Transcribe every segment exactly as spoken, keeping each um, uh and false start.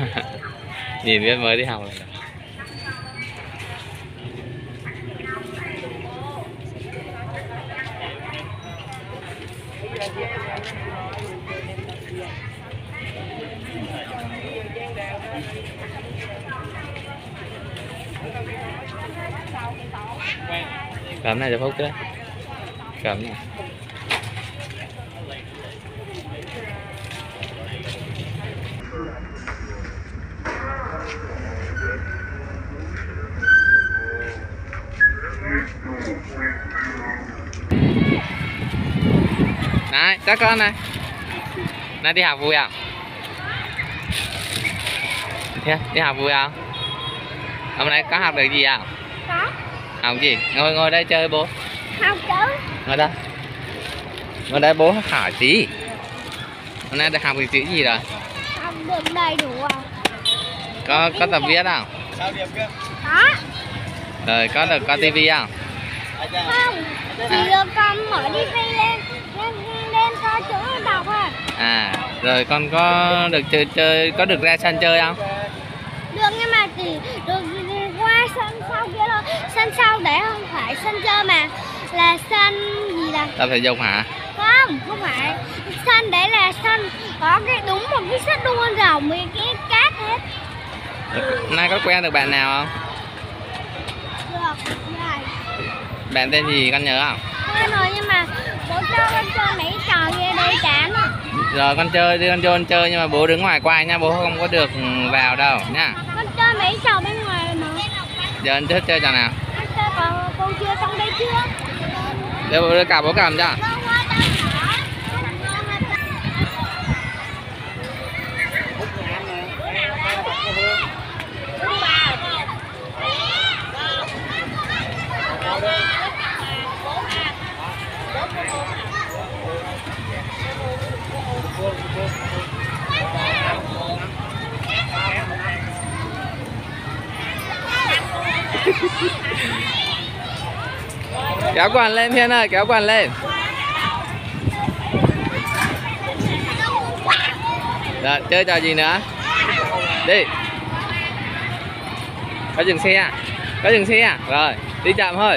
Nhìn biết mới đi học rồi. Cầm này cho Phúc đấy. Cầm này. Này, các con này. Này đi học vui không? Thế, đi học vui không? Hôm nay có học được gì không? Có. Học gì? Ngồi ngồi đây chơi bố. Học chứ. Ngồi đây. Ngồi đây bố hỏi tí. Hôm nay được học được chữ gì rồi? Học được đầy đủ à? Có có tập viết không? Có. Rồi có được có tivi không? Không. Chỉ được con mở tivi lên lên lên coi chữ đọc à. À, rồi con có được chơi chơi có được ra sân chơi không? Được nhưng mà chỉ được qua sân sau kia thôi. Sân sau đấy không phải sân chơi mà là sân gì là? Tập thể dục hả? Không, không phải. Sân đấy là sân có cái đúng một cái sắt đua rồng với cái cát hết. Hôm nay có quen được bạn nào không? Được, rồi. Bạn tên gì con nhớ không? Quen rồi nhưng mà bố cho con chơi mấy trò kia đây chán rồi. Rồi con chơi đi, con vô con chơi nhưng mà bố đứng ngoài quay nha, bố không có được vào đâu nha. Con chơi mấy trò bên ngoài mà. Giờ anh thích chơi trò nào? Con chơi có cô chưa xong đây chưa? Để bố đưa cả bố cầm cho. Kéo quần lên Thiên ơi, kéo quần lên. Rồi, chơi trò gì nữa? Đi. Có dừng xe à? Có dừng xe à? Rồi, đi chậm thôi.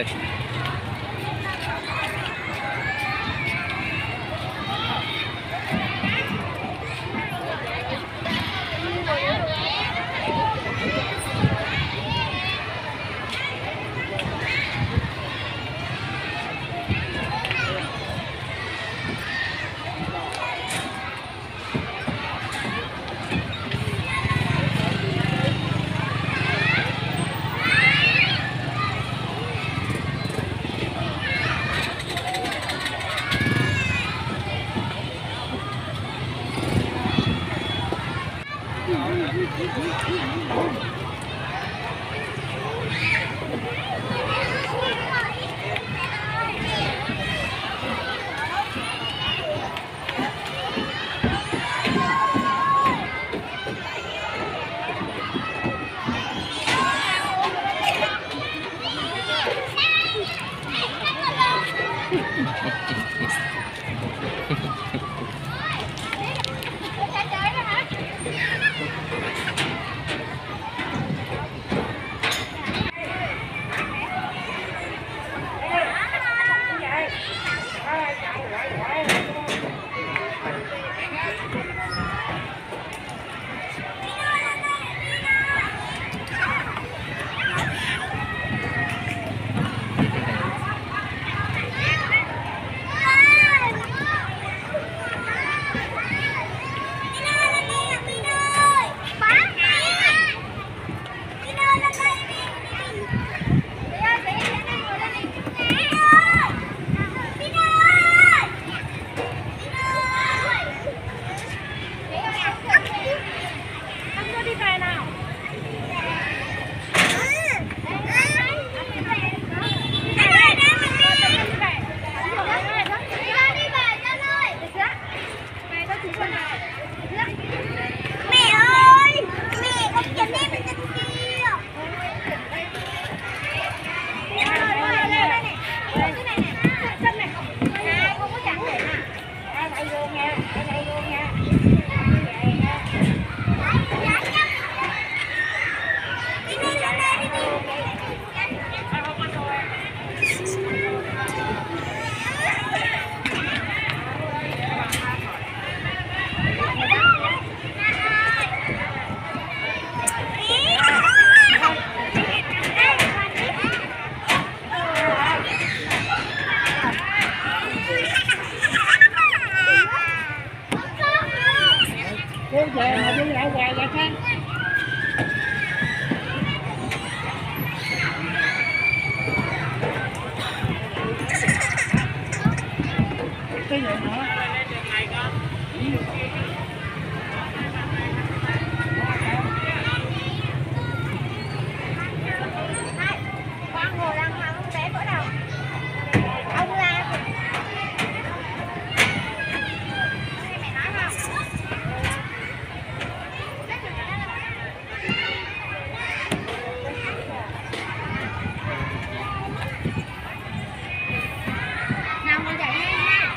về mà đi lại hoài vậy sao? Cái gì nữa? Con ngồi ăn mà không để bữa đâu. Ông la. Mẹ nói không? Nào ngồi dậy đi nha.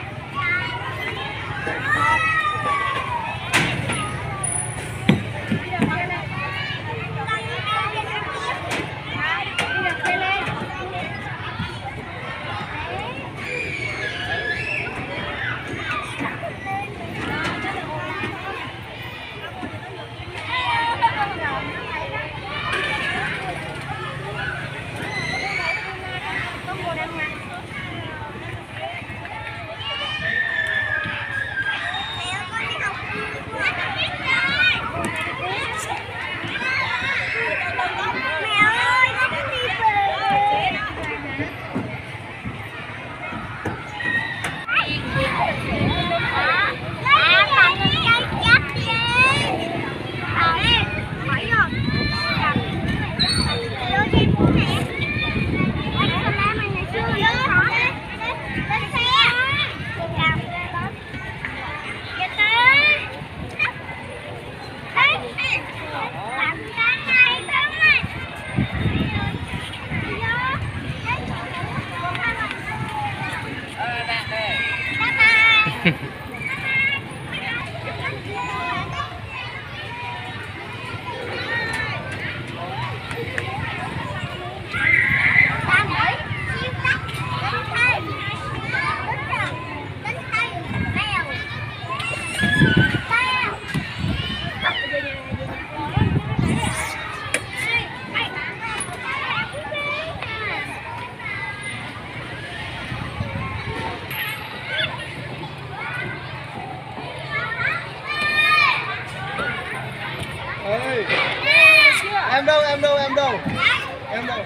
Ê, em đâu, em đâu, em đâu, em đâu.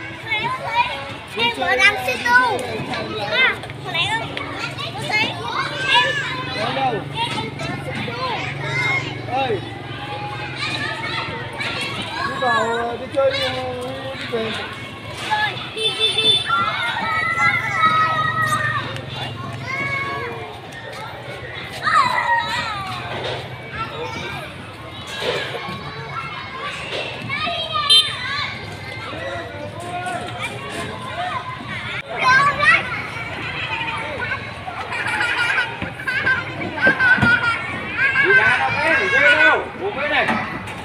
Em vừa đang xích đu. À, hồi nãy không? Có thấy em. Em đâu? Ơi, đi vào đi chơi đi, đi về. Rồi, đi đi đi. Đi ra đâu bé, đi chơi đâu, buông bé này.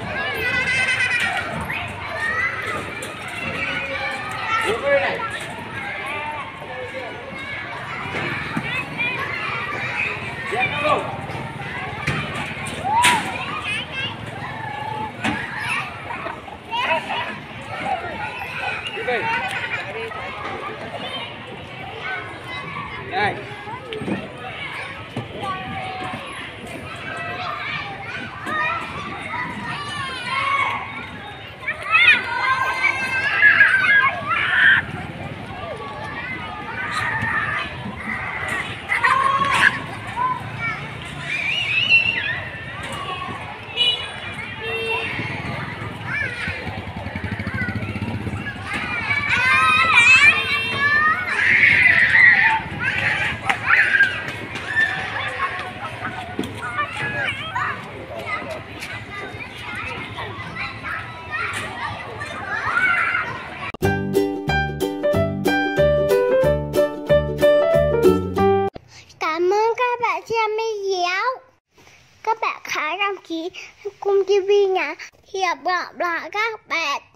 Buông bé này. Dẹp nó luôn. Đi về. Đây. Cảm ơn các bạn xem video. Các bạn hãy đăng ký kênh ti vi nha. Hẹn gặp lại các bạn.